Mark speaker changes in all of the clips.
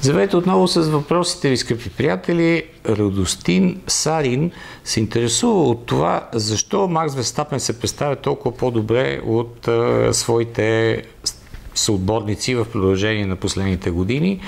Speaker 1: Здравейте отново с въпросите ви, скъпи приятели. Радостин Сарин се интересува от това, защо Макс Верстапен се представя толкова по-добре от своите съотборници в продължение на последните години.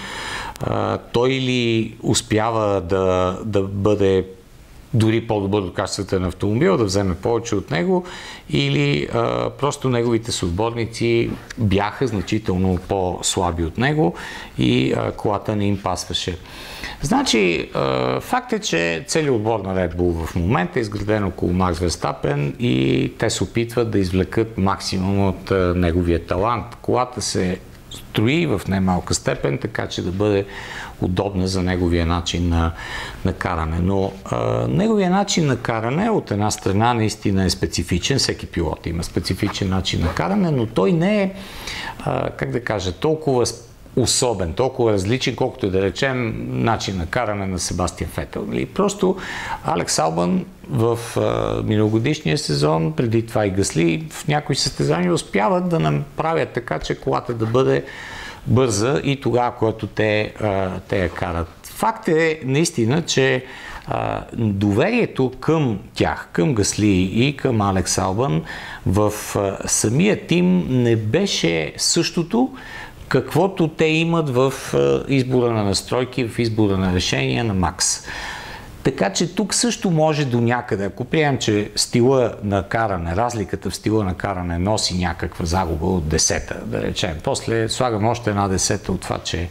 Speaker 1: Той ли успява да бъде дори по-добър от качествата на автомобил, да вземе повече от него, или просто неговите съотборници бяха значително по-слаби от него и колата не им пасваше. Значи, факт е, че целият отбор на Red Bull в момента е изграден около Макс Верстапен и те се опитват да извлекат максимум от неговия талант. Колата се строи в немалка степен, така че да бъде удобна за неговия начин на каране. Но неговия начин на каране от една страна наистина е специфичен. Всеки пилот има специфичен начин на каране, но той не е, как да кажа, толкова особен, толкова различен, колкото да речем начин на каране на Себастиан Фетел. Просто Алекс Албън в миналогодишния сезон, преди това и Гасли, в някои състезания успяват да направят така, че колата да бъде бърза и тогава, когато те я карат. Факт е наистина, че доверието към тях, към Гасли и към Алекс Албън в самия тим не беше същото, каквото те имат в избора на настройки, в избора на решения на Макс. Така че тук също може до някъде, ако приемем, че стила на каране, разликата в стила на каране носи някаква загуба от десета, да речем. После слагам още една десета от това, че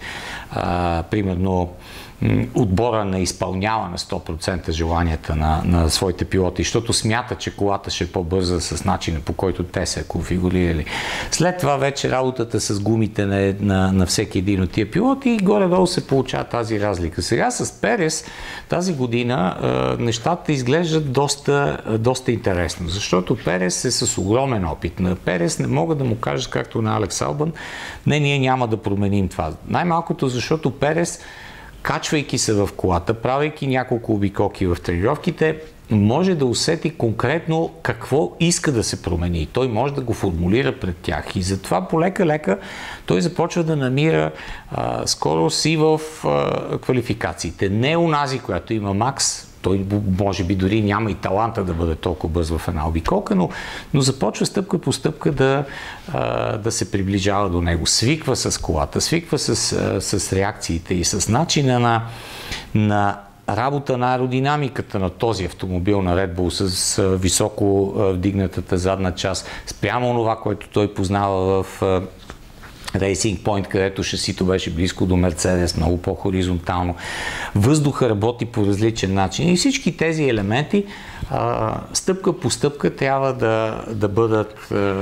Speaker 1: примерно отбора не изпълнява на 100% желанията на своите пилоти, защото смята, че колата ще е по-бърза с начина, по който те са конфигурирали. След това вече работата с гумите на всеки един от тия пилоти и горе-долу се получава тази разлика. Сега с Перес тази година нещата изглеждат доста интересно, защото Перес е с огромен опит. На Перес не мога да му кажа, както на Алекс Албън, не, ние няма да променим това. Най-малкото, защото Перес, качвайки се в колата, правейки няколко обиколки в тренировките, може да усети конкретно какво иска да се промени. Той може да го формулира пред тях. И затова полека-лека той започва да намира скорост и в квалификациите. Не онази, която има Макс. Той може би дори няма и таланта да бъде толкова бърз в една обиколка, но започва стъпка по стъпка да се приближава до него. Свиква с колата, свиква с реакциите и с начина на работа на аеродинамиката на този автомобил на Red Bull с високо вдигнатата задна част, спрямо това, което той познава в Racing Point, където шасито беше близко до Мерцедес, много по-хоризонтално. Въздуха работи по различен начин и всички тези елементи стъпка по стъпка трябва да бъдат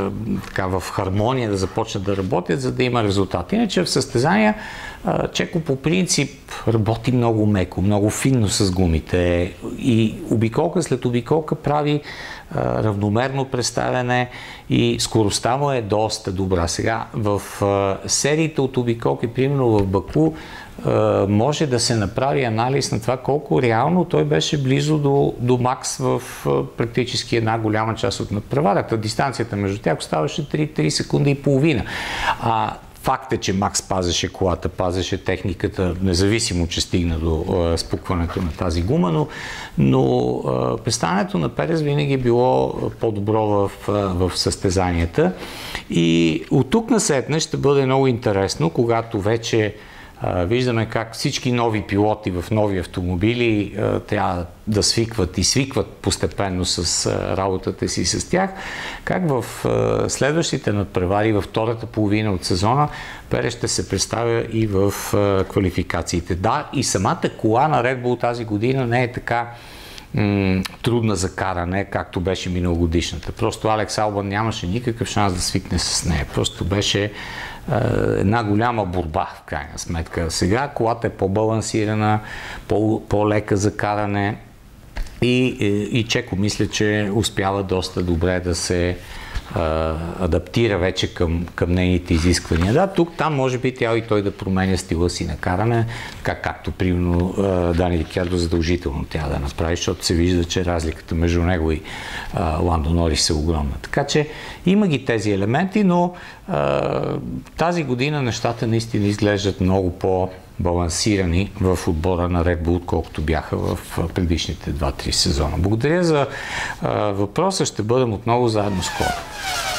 Speaker 1: в хармония, да започнат да работят, за да има резултат. Иначе в състезания Чеко по принцип работи много меко, много финно с гумите и обиколка след обиколка прави равномерно представяне и скоростта му е доста добра. Сега в сериите от обиколки, примерно в Баку, може да се направи анализ на това колко реално той беше близо до Макс в практически една голяма част от надпреварата. Дистанцията между тях оставаше 3 секунди и половина. Факт е, че Макс пазеше колата, пазеше техниката, независимо, че стигна до спукването на тази гума, но представянето на Перес винаги е било по-добро в състезанията. И от тук насетне ще бъде много интересно, когато вече виждаме как всички нови пилоти в нови автомобили трябва да свикват и свикват постепенно с работата си с тях, как в следващите надпревари, във втората половина от сезона, Перес ще се представя и в квалификациите. Да, и самата кола на Red Bull тази година не е така трудна за каране, както беше миналогодишната. Просто Алекс Албън нямаше никакъв шанс да свикне с нея. Просто беше една голяма борба, в крайна сметка. Сега колата е по-балансирана, по-лека за каране и Чеко мисля, че успява доста добре да се адаптира вече към нейните изисквания. Да, тук-там може би трябва и той да променя стила си на каране, както примерно Дани Рикардо задължително трябва да направи, защото се вижда, че разликата между него и Ландо Норис е огромна. Така че има ги тези елементи, но тази година нещата наистина изглеждат много балансирани в отбора на Red Bull, отколкото бяха в предишните 2-3 сезона. Благодаря за въпроса. Ще бъдем отново заедно скоро.